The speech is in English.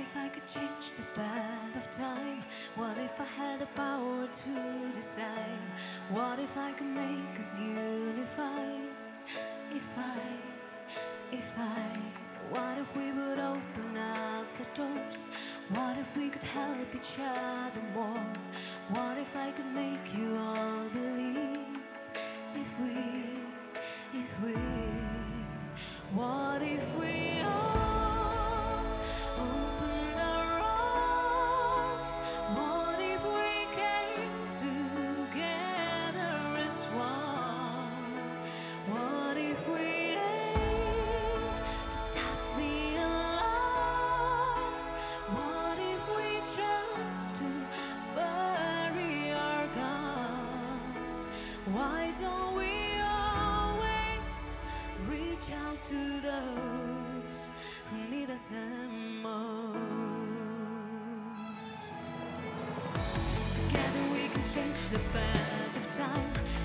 if I could change the path of time? What if I had the power to decide? What if I could make us unify? If I, what if we would open up the doors? What if we could help each other more? What if I could make you all believe? If we, what if we all opened our arms? What if we came together as one? What if we aimed to stop the alarms? What if we chose to bury our guns? Why don't we always reach out to those who need us the most? Together we can change the path of time.